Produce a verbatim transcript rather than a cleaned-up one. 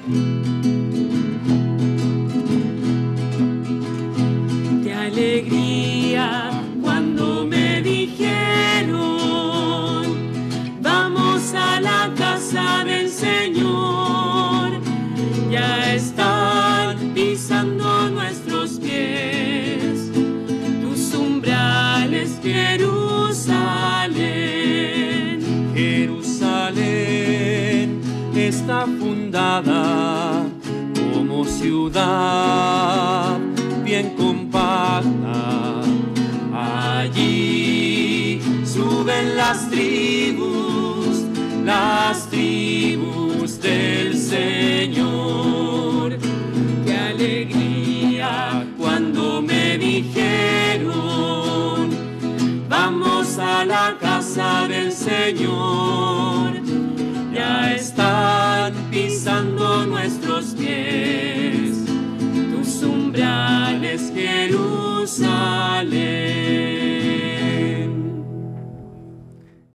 Qué alegría cuando me dijeron, vamos a la casa del Señor. Ya están pisando nuestros pies tus umbrales, Jerusalén. Jerusalén está fundada como ciudad bien compacta. Allí suben las tribus, las tribus del Señor. Qué alegría cuando me dijeron, vamos a la casa del Señor. ya están pisando nuestros pies